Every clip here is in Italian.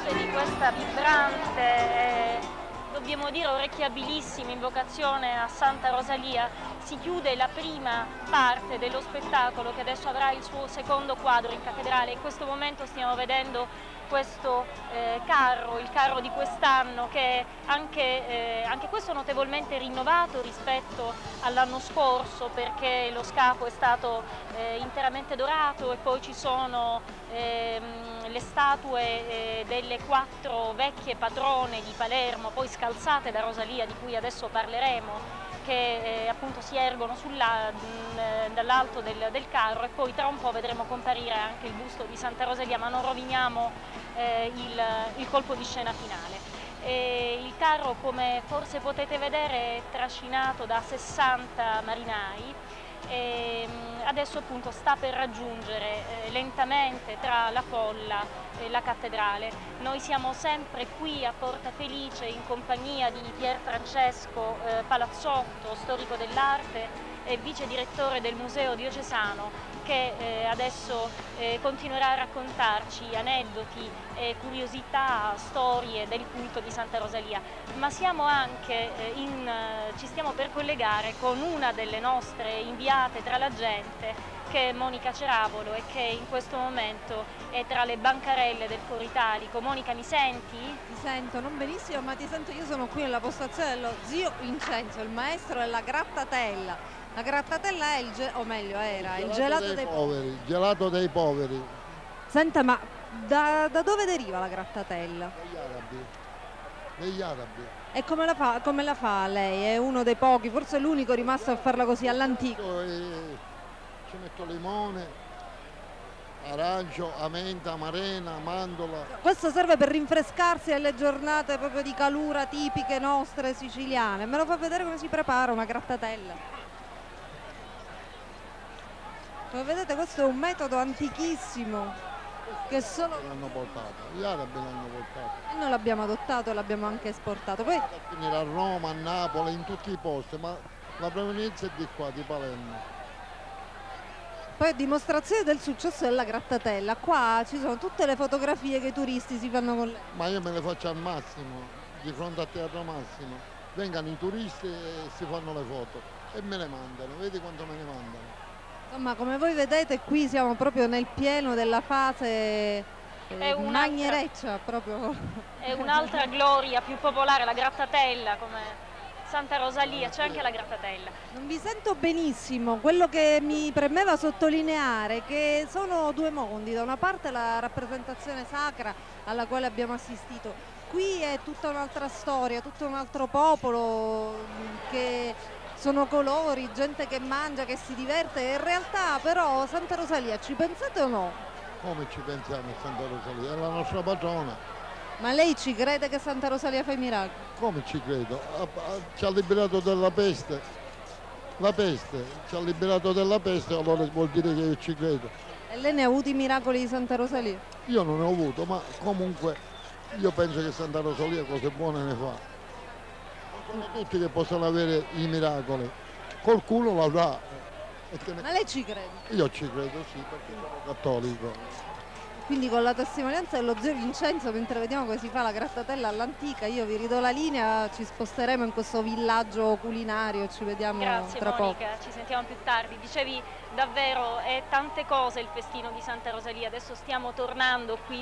voce di questa vibrante, dobbiamo dire orecchiabilissima invocazione a Santa Rosalia si chiude la prima parte dello spettacolo, che adesso avrà il suo secondo quadro in cattedrale. In questo momento stiamo vedendo questo carro, il carro di quest'anno, che anche questo notevolmente rinnovato rispetto all'anno scorso, perché lo scafo è stato interamente dorato e poi ci sono le statue delle 4 vecchie patrone di Palermo, poi scalzate da Rosalia, di cui adesso parleremo, che appunto si ergono dall'alto del carro, e poi tra un po' vedremo comparire anche il busto di Santa Rosalia, ma non roviniamo il colpo di scena finale. Il carro, come forse potete vedere, è trascinato da 60 marinai e adesso appunto sta per raggiungere lentamente tra la folla la cattedrale. Noi siamo sempre qui a Porta Felice in compagnia di Pier Francesco Palazzotto, storico dell'arte e vice direttore del Museo Diocesano, che adesso continuerà a raccontarci aneddoti, curiosità, storie del culto di Santa Rosalia. Ma siamo anche ci stiamo per collegare con una delle nostre inviate tra la gente, che è Monica Ceravolo, e che in questo momento è tra le bancarelle del Foro Italico. Monica, mi senti? Ti sento, non benissimo, ma ti sento. Io sono qui nella postazione dello zio Vincenzo, il maestro della grattatella. La grattatella è o meglio era il gelato dei poveri. Il gelato dei poveri. Senta, ma da dove deriva la grattatella? Degli arabi. E come la fa lei? È uno dei pochi, forse l'unico rimasto a farla così all'antico. Ci metto limone, arancio, menta, marena, mandola. Questo serve per rinfrescarsi alle giornate proprio di calura tipiche nostre siciliane. Me lo fa vedere come si prepara una grattatella? Come vedete, questo è un metodo antichissimo che solo l'hanno portato, gli arabi l'hanno portato. E noi l'abbiamo adottato e l'abbiamo anche esportato. Poi a finire a Roma, a Napoli, in tutti i posti, ma la provenienza è di qua, di Palermo. Poi a dimostrazione del successo della grattatella, qua ci sono tutte le fotografie che i turisti si fanno con lei. Ma io me le faccio al massimo, di fronte a Teatro Massimo. Vengano i turisti e si fanno le foto e me le mandano, vedi quanto me ne mandano. Insomma, come voi vedete, qui siamo proprio nel pieno della fase magnereccia, proprio. È un'altra gloria più popolare, la grattatella, come Santa Rosalia, c'è anche la grattatella. Non vi sento benissimo, quello che mi premeva sottolineare è che sono due mondi: da una parte la rappresentazione sacra alla quale abbiamo assistito, qui è tutta un'altra storia, tutto un altro popolo, che sono colori, gente che mangia, che si diverte. In realtà però Santa Rosalia, ci pensate o no? Come ci pensiamo a Santa Rosalia? È la nostra patrona. Ma lei ci crede che Santa Rosalia fa i miracoli? Come ci credo? Ci ha liberato dalla peste. La peste, ci ha liberato dalla peste, allora vuol dire che io ci credo. E lei ne ha avuti i miracoli di Santa Rosalia? Io non ne ho avuto, ma comunque io penso che Santa Rosalia cose buone ne fa. Non sono tutti che possono avere i miracoli, qualcuno l'avrà. Ma lei ci crede? Io ci credo, sì, perché sono cattolico. Quindi con la testimonianza dello zio Vincenzo, mentre vediamo come si fa la grattatella all'antica, io vi ridò la linea, ci sposteremo in questo villaggio culinario, ci vediamo tra poco. Grazie Monica, ci sentiamo più tardi. Dicevi davvero, è tante cose il festino di Santa Rosalia. Adesso stiamo tornando qui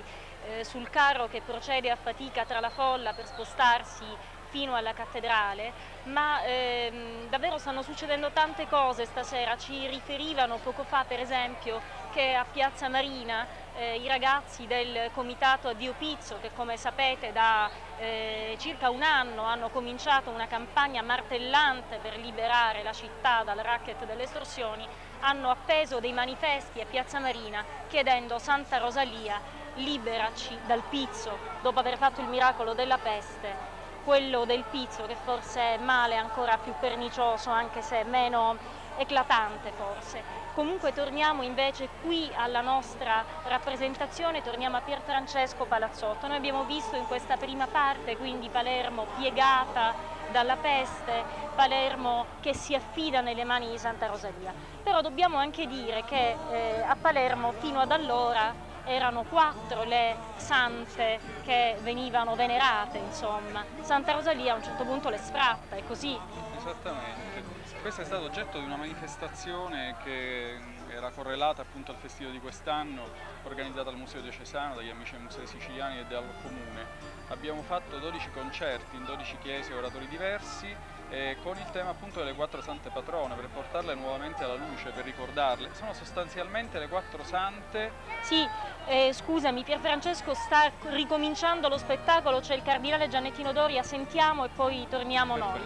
sul carro che procede a fatica tra la folla per spostarsi fino alla cattedrale, ma davvero stanno succedendo tante cose stasera. Ci riferivano poco fa, per esempio, che a Piazza Marina i ragazzi del comitato Addio Pizzo, che come sapete da circa un anno hanno cominciato una campagna martellante per liberare la città dal racket delle estorsioni, hanno appeso dei manifesti a Piazza Marina chiedendo: Santa Rosalia, liberaci dal pizzo, dopo aver fatto il miracolo della peste. Quello del pizzo, che forse è male ancora più pernicioso, anche se meno eclatante forse. Comunque torniamo invece qui alla nostra rappresentazione, torniamo a Pier Francesco Palazzotto. Noi abbiamo visto in questa prima parte quindi Palermo piegata dalla peste, Palermo che si affida nelle mani di Santa Rosalia. Però dobbiamo anche dire che a Palermo fino ad allora erano 4 le sante che venivano venerate, insomma. Santa Rosalia a un certo punto le sfratta, è così. Esattamente. Questo è stato oggetto di una manifestazione che era correlata appunto al festivo di quest'anno, organizzata al Museo Diocesano, dagli amici del Museo Siciliani e dal Comune. Abbiamo fatto 12 concerti in 12 chiese e oratori diversi, con il tema appunto delle 4 sante patrone, per portarle nuovamente alla luce, per ricordarle. Sono sostanzialmente le 4 sante. Sì, scusami, Pierfrancesco sta ricominciando lo spettacolo, c'è il cardinale Giannettino Doria, sentiamo e poi torniamo noi.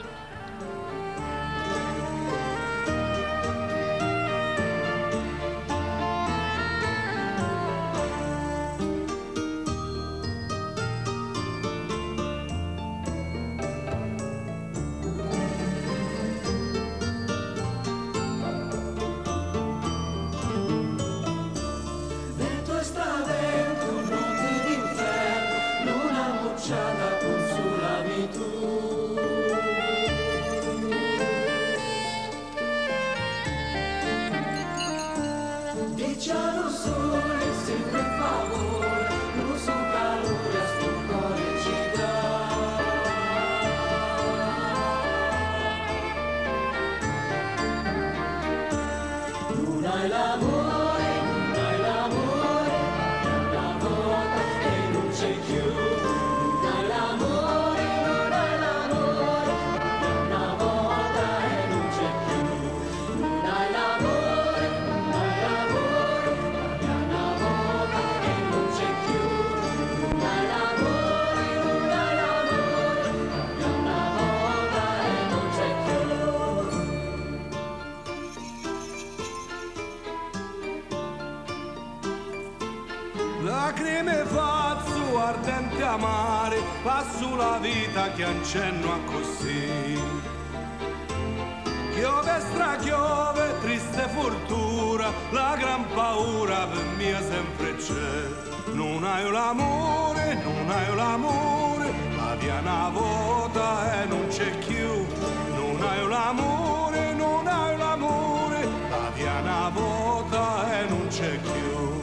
Lacrime fazzo, ardente amare, passo la vita che accenno a così. Chiove strachiove, triste fortuna, la gran paura per mia sempre c'è. Non hai l'amore, non hai l'amore, la via una volta e non c'è più. Non hai l'amore, non hai l'amore, la via una volta e non c'è più.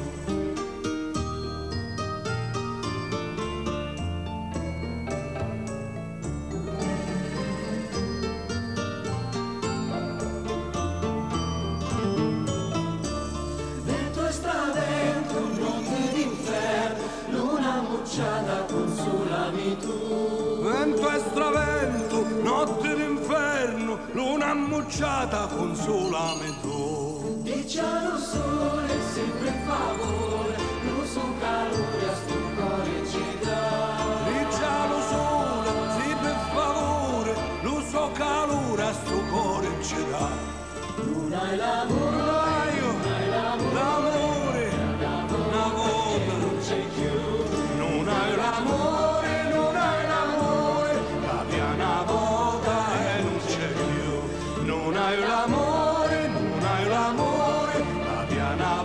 Consolami tu. Vento e stravento, notte d'inferno, luna ammucciata, consolami tu. Dici allo sole, sempre in favore, lo so calore a sto cuore ci dà. Dici allo sole, sempre in favore, lo so calore a sto cuore ci dà. Non hai l'amore, non hai l'amore, una volta non c'è più. Non hai l'amore, non hai l'amore, la via una volta e non c'è più. Non hai l'amore, non hai l'amore, la via una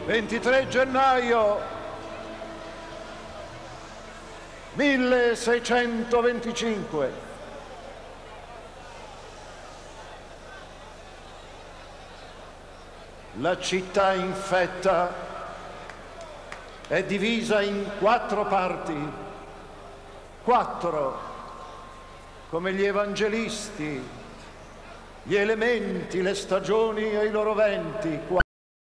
23 gennaio 1625. La città infetta è divisa in 4 parti, 4, come gli evangelisti, gli elementi, le stagioni e i loro venti.